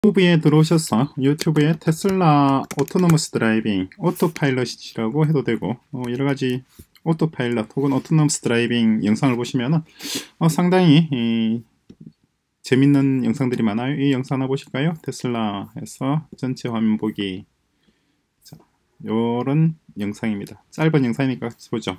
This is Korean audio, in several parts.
유튜브에 들어오셔서 유튜브에 테슬라 오토노머스 드라이빙 오토파일럿이라고 해도 되고 여러가지 오토파일럿 혹은 오토노머스 드라이빙 영상을 보시면 상당히 재밌는 영상들이 많아요. 이 영상 하나 보실까요? 테슬라에서 전체 화면 보기, 자, 요런 영상입니다. 짧은 영상이니까 보죠.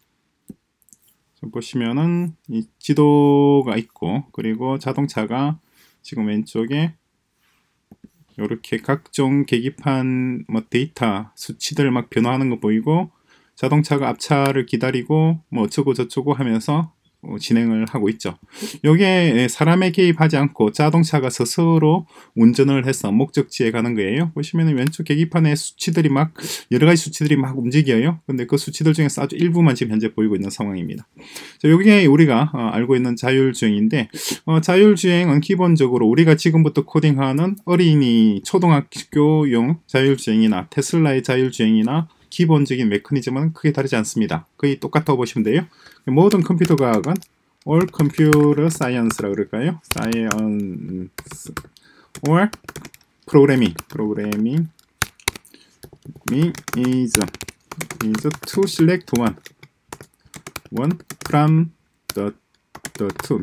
보시면은 이 지도가 있고, 그리고 자동차가 지금 왼쪽에 이렇게 각종 계기판 데이터 수치들 막 변화하는 거 보이고, 자동차가 앞차를 기다리고 뭐 어쩌고 저쩌고 하면서 진행을 하고 있죠. 요게 사람의 개입하지 않고 자동차가 스스로 운전을 해서 목적지에 가는 거예요. 보시면 왼쪽 계기판에 수치들이 막 여러가지 수치들이 막 움직여요. 근데 그 수치들 중에서 아주 일부만 지금 현재 보이고 있는 상황입니다. 자, 요게 우리가 알고 있는 자율주행인데, 자율주행은 기본적으로 우리가 지금부터 코딩하는 어린이 초등학교용 자율주행이나 테슬라의 자율주행이나 기본적인 메커니즘은 크게 다르지 않습니다. 거의 똑같다고 보시면 돼요. 모든 컴퓨터 과학은 all computer science라고 그럴까요? science or programming is to select one from the two.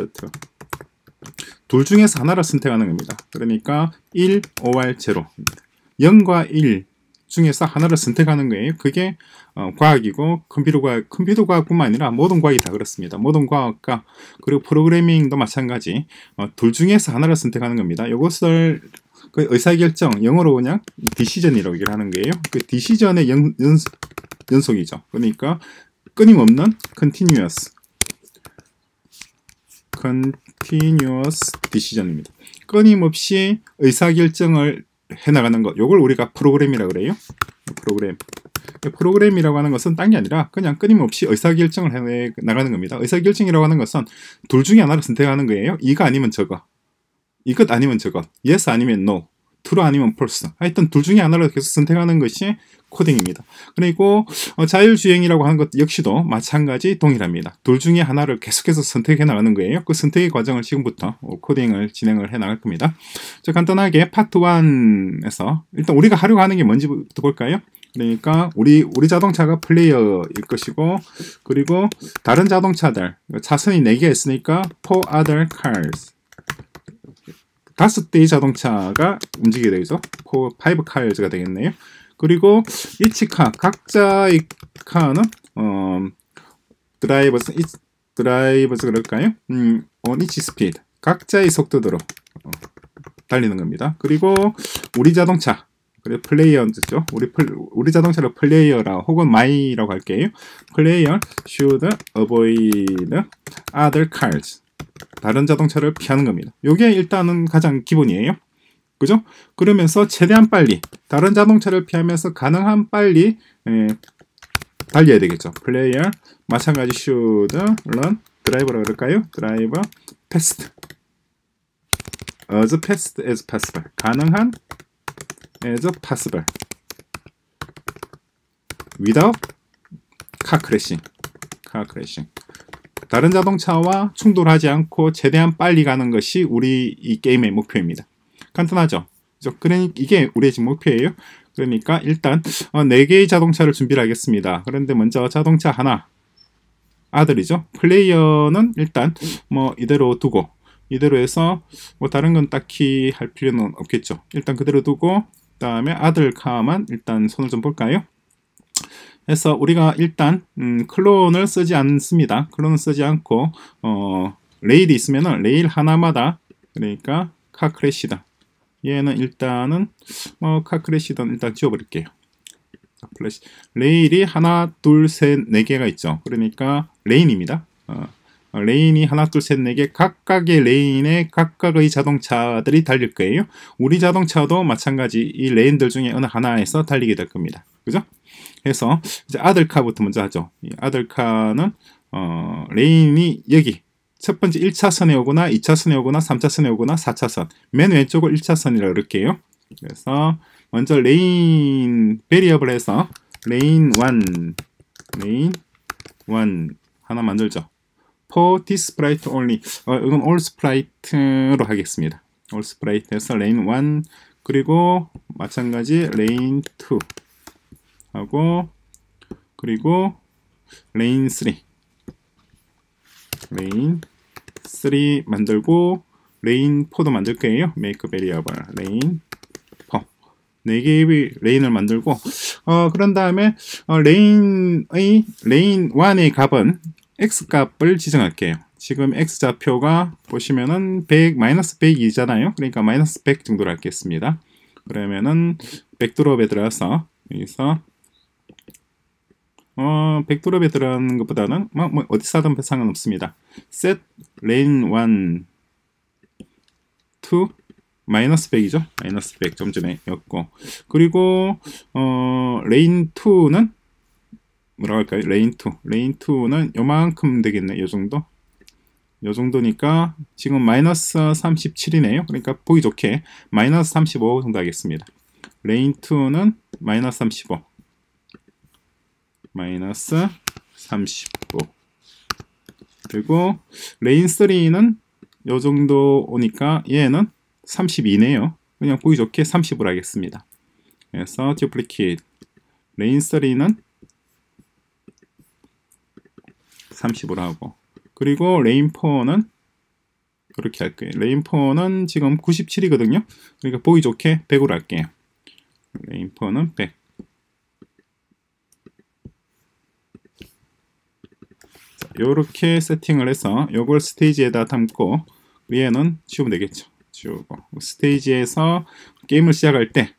둘 중에서 하나를 선택하는 겁니다. 그러니까 1 or 0, 0과 1 중에서 하나를 선택하는 거예요. 그게 과학이고, 컴퓨터 과학뿐만 아니라 모든 과학이 다 그렇습니다. 모든 과학과 그리고 프로그래밍도 마찬가지, 둘 중에서 하나를 선택하는 겁니다. 이것을 그 의사결정, 영어로 그냥 디시전이라고 얘기를 하는 거예요. 그 디시전의 연속이죠. 그러니까 끊임없는 continuous 디시전입니다. 끊임없이 의사결정을 해나가는 것, 요걸 우리가 프로그램이라고 그래요. 프로그램이라고 하는 것은 딴 게 아니라 그냥 끊임없이 의사결정을 해 나가는 겁니다. 의사결정이라고 하는 것은 둘 중에 하나를 선택하는 거예요. 이거 아니면 저거, 이것 아니면 저것, yes 아니면 no, true 아니면 false, 하여튼 둘 중에 하나를 계속 선택하는 것이 코딩입니다. 그리고 자율주행이라고 하는 것 역시도 마찬가지 동일합니다. 둘 중에 하나를 계속해서 선택해 나가는 거예요. 그 선택의 과정을 지금부터 코딩을 진행을 해 나갈 겁니다. 자, 간단하게 파트 1에서 일단 우리가 하려고 하는 게 뭔지부터 볼까요? 그러니까 우리 자동차가 플레이어일 것이고, 그리고 다른 자동차들, 차선이 4개 있으니까 for other cars, 5대의 자동차가 움직이게 되죠. for 5 cars가 되겠네요. 그리고 each car, 각자의 카는 드라이버스 그럴까요? on each speed, 각자의 속도대로 달리는 겁니다. 그리고 우리 자동차, 그리고 플레이어죠. 우리 자동차를 플레이어라 혹은 my라고 할게요. player should avoid other cars, 다른 자동차를 피하는 겁니다. 이게 일단은 가장 기본이에요. 그죠? 그러면서 최대한 빨리 다른 자동차를 피하면서 가능한 빨리 달려야 되겠죠. player 마찬가지 should run, 드라이버라고 그럴까요? 드라이버 fast as fast as possible, 가능한 as possible without car crashing. 다른 자동차와 충돌하지 않고 최대한 빨리 가는 것이 우리 이 게임의 목표입니다. 간단하죠? 그러니까 이게 우리의 지금 목표예요. 그러니까 일단 4개의 자동차를 준비를 하겠습니다. 그런데 먼저 자동차 하나, 아들이죠. 플레이어는 일단 뭐 이대로 두고, 이대로 해서 뭐 다른 건 딱히 할 필요는 없겠죠. 일단 그대로 두고, 그 다음에 아들 카만 일단 손을 좀 볼까요? 해서 우리가 일단 클론을 쓰지 않습니다. 클론을 쓰지 않고 레일이 있으면은 레일 하나마다, 그러니까 카 크래시다, 얘는 일단은 카 크래시던 일단 지워버릴게요. 레일이 하나, 둘, 셋, 4개가 있죠. 그러니까 레인입니다. 레인이 하나, 둘, 셋, 4개, 각각의 레인에 각각의 자동차들이 달릴 거예요. 우리 자동차도 마찬가지 이 레인들 중에 어느 하나에서 달리게 될 겁니다. 그죠? 해서 이제 아들카부터 먼저 하죠. 이 아들카는 레인이 여기 첫 번째 1차선에 오거나 2차선에 오거나 3차선에 오거나 4차선, 맨 왼쪽을 1차선이라고 그럴게요. 그래서 먼저 레인 베리어블 해서 레인 1 하나 만들죠. for this sprite only, 이건 all sprite로 하겠습니다. 올 스프라이트에서 레인 1 그리고 마찬가지 레인 2 하고 그리고 레인 3 만들고 레인 4도 만들 거예요. make variable 레인 4 4개의 레인을 만들고 그런 다음에 레인 1의 값은 x 값을 지정할게요. 지금 x 좌표가 보시면은 100, 마이너스 100이잖아요. 그러니까 마이너스 100 정도로 하겠습니다. 그러면은 백드롭에 들어가서 여기서 백드롭에 들어가는 것보다는 뭐 어디서 하든 상관없습니다. set lane 1 to 마이너스 100이죠. 마이너스 100 좀 전에 였고 그리고 레인 2는 뭐라고 할까요? 레인 2는 요만큼 되겠네. 요 정도. 요 정도니까 지금 마이너스 37이네요. 그러니까 보기 좋게 마이너스 35 정도 하겠습니다. 레인 2는 마이너스 35 마이너스 35 그리고 레인 3는 요 정도 오니까 얘는 32네요. 그냥 보기 좋게 30으로 하겠습니다. 그래서 duplicate 레인 3는 30으로 하고 그리고 레인 4는 이렇게 할 거예요. 레인 4는 지금 97이거든요. 그러니까 보기 좋게 100으로 할게요. 레인 4는 100. 이렇게 세팅을 해서 요걸 스테이지에다 담고 위에는 지우면 되겠죠. 지우고 스테이지에서 게임을 시작할 때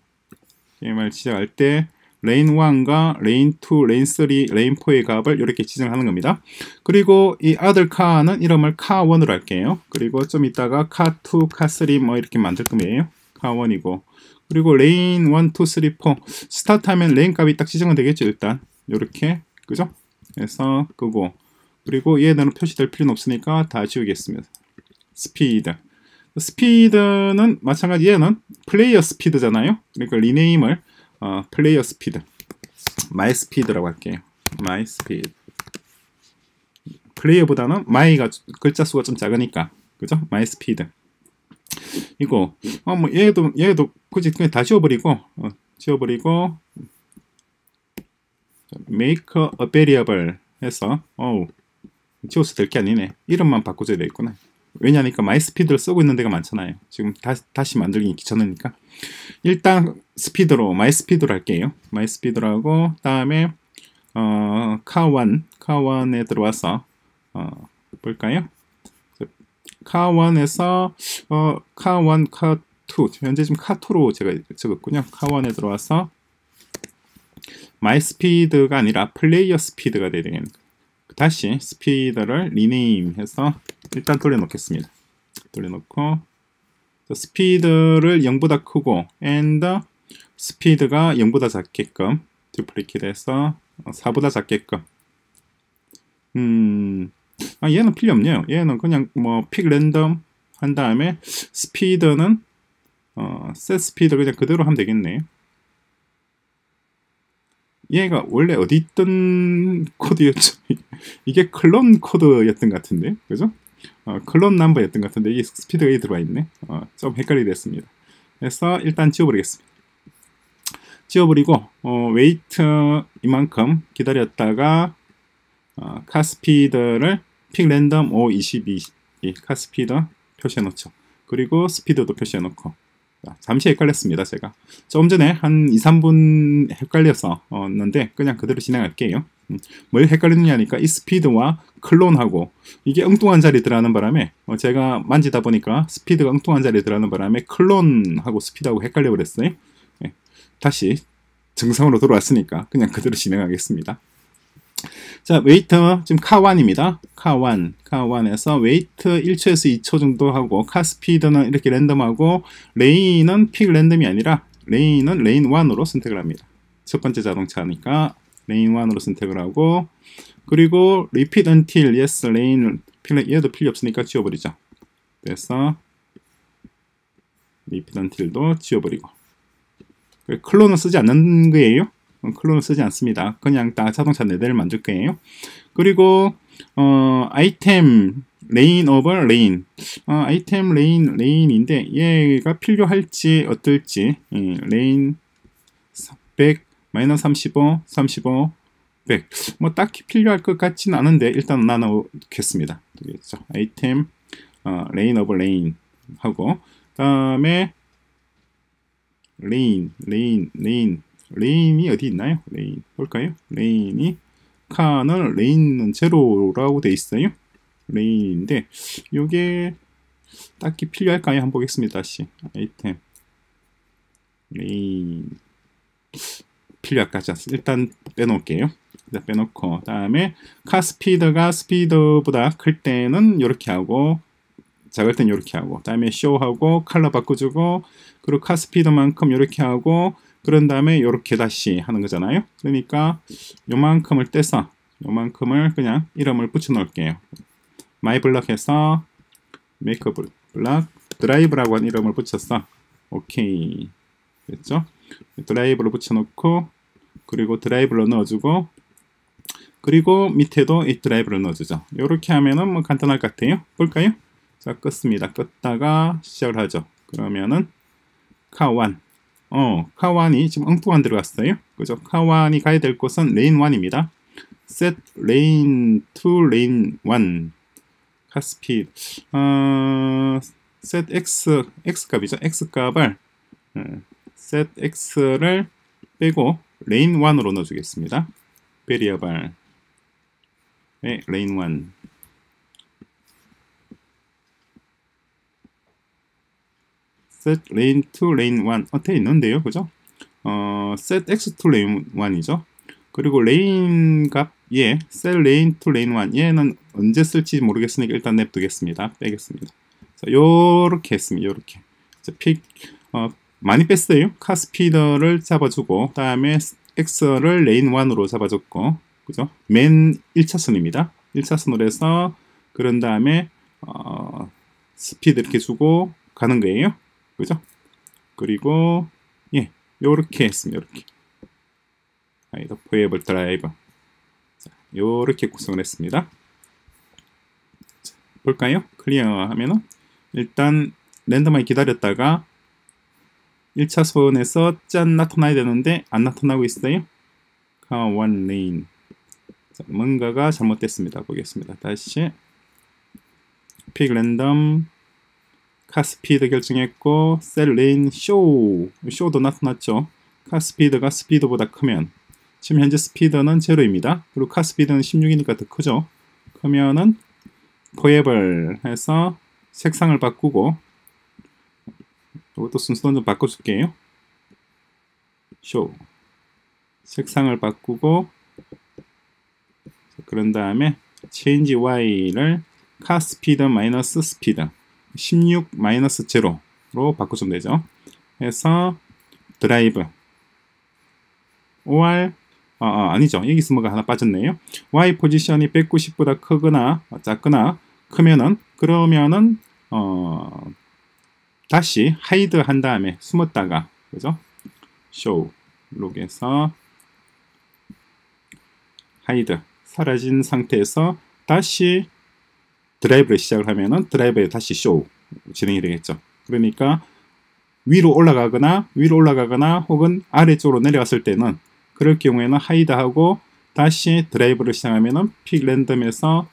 레인 1과 레인 2, 레인 3, 레인 4의 값을 이렇게 지정하는 겁니다. 그리고 이 other car는 이름을 car1으로 할게요. 그리고 좀 이따가 car2, car3 뭐 이렇게 만들 거예요. car1이고 그리고 레인 1, 2, 3, 4 스타트하면 레인 값이 딱 지정은 되겠죠. 일단 이렇게 그죠? 그래서 끄고 그리고 얘네는 표시될 필요는 없으니까 다 지우겠습니다. 스피드는 마찬가지 얘는 플레이어 스피드잖아요. 그러니까 리네임을 플레이어 스피드 마이 스피드라고 할게요. 마이 스피드 플레이어보다는 마이가 글자 수가 좀 작으니까 그죠? 마이 스피드 이거 뭐 얘도 굳이 그냥 다 지워버리고 make a variable 해서 지워서 될 게 아니네. 이름만 바꿔줘야 되겠구나. 왜냐니까 마이 스피드를 쓰고 있는 데가 많잖아요. 지금 다시 만들기 귀찮으니까 일단 스피드로 마이 스피드로 할게요. 마이 스피드로 하고 다음에 car1에 들어와서 볼까요? car1에서 car1, car2 현재 지금 car2로 제가 적었군요. car1에 들어와서 마이 스피드가 아니라 플레이어 스피드가 돼야 되겠네요. 다시 스피드를 리네임해서 일단 돌려놓겠습니다. 돌려놓고 스피드를 0보다 크고 and 스피드가 0보다 작게끔 duplicate해서 4보다 작게끔 얘는 필요 없네요. 얘는 그냥 뭐 픽 랜덤 한 다음에 스피드는 set 스피드 그냥 그대로 하면 되겠네요. 얘가 원래 어디 있던 코드였죠? 이게 클론 코드였던 것 같은데, 그죠? 클론 넘버였던 것 같은데 이게 스피드가 여기 들어와 있네. 좀 헷갈리게 됐습니다. 그래서 일단 지워버리겠습니다. 지워버리고 웨이트 이만큼 기다렸다가 카스피드를 픽 랜덤 522 카스피드 표시해 놓죠. 그리고 스피드도 표시해 놓고 잠시 헷갈렸습니다. 제가 좀 전에 한 2, 3분 헷갈려서 었는데 그냥 그대로 진행할게요. 뭘 헷갈리느냐니까 이 스피드와 클론하고 이게 엉뚱한 자리에 들어가는 바람에 제가 만지다 보니까 스피드가 엉뚱한 자리에 들어가는 바람에 클론하고 스피드하고 헷갈려 버렸어요. 네. 다시 정상으로 돌아왔으니까 그냥 그대로 진행하겠습니다. 자, 웨이트 지금 car1입니다. car1에서 웨이트 1초에서 2초 정도 하고 카 스피드는 이렇게 랜덤하고 레인은 픽 랜덤이 아니라 레인은 레인 1으로 선택을 합니다. 첫 번째 자동차니까 레인 1으로 선택을 하고 그리고 repeat until yes 레인 얘도 필요 없으니까 지워버리죠. 그래서 repeat until도 지워버리고 클론은 쓰지 않는 거예요. 클론을 쓰지 않습니다. 그냥 딱 자동차 4대를 만들 거예요. 그리고 아이템 레인 오버 레인, 아이템 레인인데 얘가 필요할지 어떨지, 레인 100 마이너스 35 35 100, 뭐 딱히 필요할 것 같지는 않은데 일단 나눠놓겠습니다. 되겠죠. 아이템 레인 오버 레인 하고, 다음에 레인이 어디 있나요? 레인 볼까요? 레인이 칸은 레인은 제로라고 돼 있어요. 레인인데 이게 딱히 필요할까요? 한번 보겠습니다. 다시 아이템 레인 필요할 것 같지 않습니다. 일단 빼놓을게요. 일단 빼놓고, 다음에 카 스피드가 스피드보다 클 때는 이렇게 하고 작을 땐 이렇게 하고, 다음에 쇼하고 컬러 바꿔주고, 그리고 카 스피드만큼 이렇게 하고, 그런 다음에 이렇게 다시 하는 거잖아요. 그러니까 요만큼을 떼서 요만큼을 그냥 이름을 붙여 놓을게요. 마이 블럭 해서 메이크 블럭 드라이브라고 한 이름을 붙였어. 오케이 됐죠? 드라이브를 붙여 놓고, 그리고 드라이브를 넣어주고, 그리고 밑에도 이 드라이브를 넣어주죠. 이렇게 하면은 뭐 간단할 것 같아요. 볼까요? 자, 껐습니다. 껐다가 시작을 하죠. 그러면은 카1, 카1이 지금 엉뚱한 들어갔어요. 그죠? 카1이 가야 될 곳은 레인 1입니다. set 레인 2 레인 1 카 스피드, set x 값이죠. x 값을 set x를 빼고 레인 1으로 넣어주겠습니다. 베리어블 레인 1, set lane to lane 1 되어 있는데요, 그죠? set x to lane 1이죠. 그리고 레인 값, set lane to lane 1 얘는 언제 쓸지 모르겠으니까 일단 냅두겠습니다. 빼겠습니다. 자, 요렇게 했습니다. 요렇게. 자, 많이 뺐어요. 카 스피더를 잡아주고, 다음에 x를 레인 1으로 잡아줬고, 그죠? 맨 1차선입니다. 1차선으로 해서, 그런 다음에 스피드 이렇게 주고 가는 거예요. 그죠? 그리고 요렇게 했습니다. 요렇게 하이더 포에이블 드라이브, 요렇게 구성을 했습니다. 자, 볼까요? 클리어 하면은 일단 랜덤하게 기다렸다가 1차선에서 짠 나타나야 되는데 안 나타나고 있어요. 카1 레인, 뭔가가 잘못됐습니다. 보겠습니다. 다시 픽 랜덤 카 스피드 결정했고, 셀 레인 쇼도 나타났죠. 카 스피드가 스피드보다 크면, 지금 현재 스피드는 제로입니다. 그리고 카 스피드는 16이니까 더 크죠. 그러면은 포에블 해서 색상을 바꾸고, 이것도 순서는 좀 바꿔줄게요. 쇼 색상을 바꾸고, 그런 다음에 change y를 카 스피드 마이너스 스피드 16 마이너스 제로로 바꿔주면 되죠. 해서 드라이브 or 아니죠. 여기서 뭐가 하나 빠졌네요. y 포지션이 190보다 크거나 작거나 크면은, 그러면은 다시 하이드 한 다음에 숨었다가, 그죠? show 록에서 하이드 사라진 상태에서 다시 드라이브를 시작을 하면은 드라이브에 다시 쇼 진행이 되겠죠. 그러니까 위로 올라가거나 혹은 아래쪽으로 내려갔을 때는, 그럴 경우에는 하이드 하고 다시 드라이브를 시작하면은 픽 랜덤에서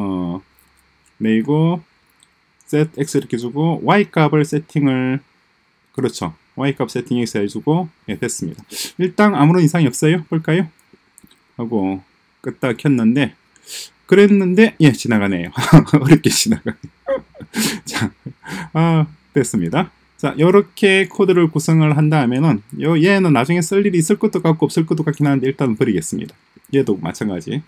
내고 set x 이렇게 주고 y 값을 세팅을, 그렇죠, y 값 세팅해서 해주고, 됐습니다. 일단 아무런 이상이 없어요. 볼까요? 하고 끄다 켰는데, 그랬는데 지나가네요. 어렵게 지나가네요. 자, 됐습니다. 자, 이렇게 코드를 구성을 한 다음에는 얘는 나중에 쓸 일이 있을 것도 같고 없을 것도 같긴 한데 일단 버리겠습니다. 얘도 마찬가지.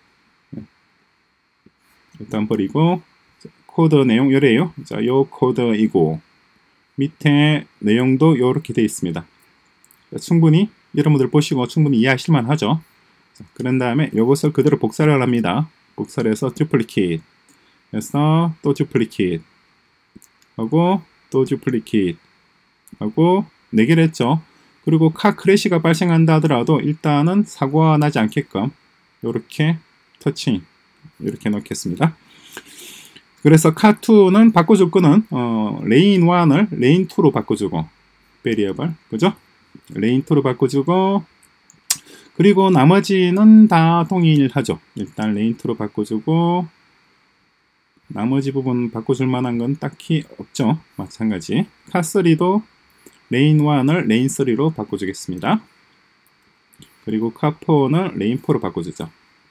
일단 버리고, 코드 내용 요래요. 자, 요 코드이고 밑에 내용도 요렇게 되어 있습니다. 자, 충분히 여러분들 보시고 충분히 이해하실만 하죠. 자, 그런 다음에 요것을 그대로 복사를 합니다. 복사를 해서 듀플리케이트 해서 또 듀플리케이트 하고 또 듀플리케이트 하고 4개를 했죠. 그리고 카 크래시가 발생한다 하더라도 일단은 사고가 나지 않게끔 이렇게 터칭 이렇게 놓겠습니다. 그래서 카2는 바꿔줄 거는 레인 1을 레인 2로 바꿔주고 베리어블 그죠? 레인 2로 바꿔주고 그리고 나머지는 다 동일하죠. 일단 레인 2로 바꿔주고 나머지 부분 바꿔줄 만한 건 딱히 없죠. 마찬가지 카3도 레인 1을 레인 3로 바꿔주겠습니다. 그리고 카4는 레인 4로 바꿔주죠.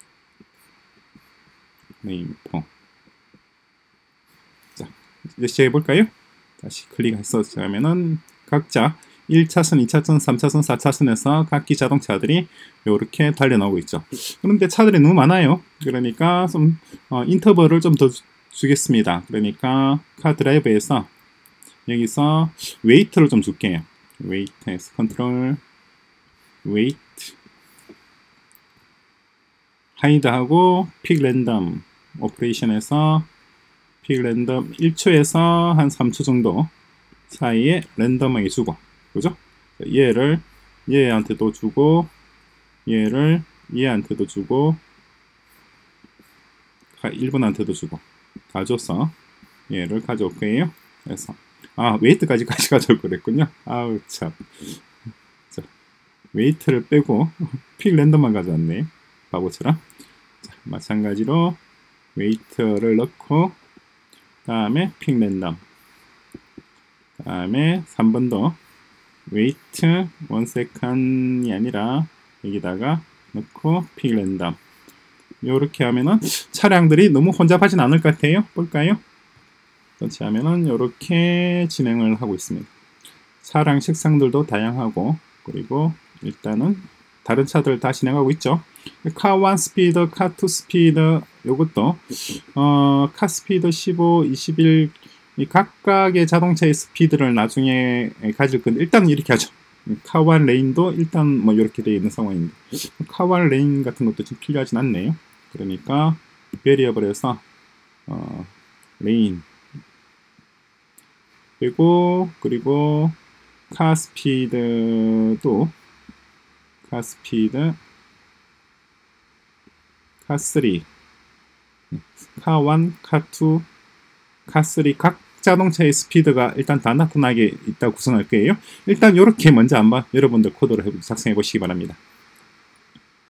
레인 4. 자, 이제 시작해볼까요? 다시 클릭해서 하면은 각자 1차선, 2차선, 3차선, 4차선에서 각기 자동차들이 이렇게 달려나오고 있죠. 그런데 차들이 너무 많아요. 그러니까 좀 인터벌을 좀 더 주겠습니다. 그러니까 카 드라이브에서 여기서 웨이트를 좀 줄게요. 웨이트에서 컨트롤 웨이트 하이드하고 픽 랜덤 오퍼레이션에서 픽 랜덤 1초에서 한 3초 정도 사이에 랜덤하게 주고 그죠? 얘를 얘한테도 주고 얘를 얘한테도 주고 1분한테도 주고 다 줘서 얘를 가져올 거예요. 그래서 웨이트까지 가져올 거랬군요. 아우 참. 자, 웨이트를 빼고 픽 랜덤만 가져왔네. 바보처럼. 자, 마찬가지로 웨이트를 넣고 다음에 픽 랜덤 다음에 3번 더 웨이트 1세컨이 아니라 여기다가 넣고 픽 랜덤 요렇게 하면은 차량들이 너무 혼잡하진 않을 것 같아요. 볼까요? 그렇지 하면은 요렇게 진행을 하고 있습니다. 차량 색상들도 다양하고 그리고 일단은 다른 차들 다 진행하고 있죠. 카1 스피드, 카2 스피드 요것도 카 스피드 15, 21 이 각각의 자동차의 스피드를 나중에 가질 건데 일단 이렇게 하죠. 카1 레인도 일단 뭐 이렇게 되어 있는 상황인데 카1 레인 같은 것도 좀 필요하진 않네요. 그러니까 베리어블에서 레인 그리고 카 스피드도 카3 카1, 카2, 카3 각 자동차의 스피드가 일단 다 나타나게 있다고 구성할 거예요. 일단 이렇게 먼저 한번 여러분들 코드를 작성해 보시기 바랍니다.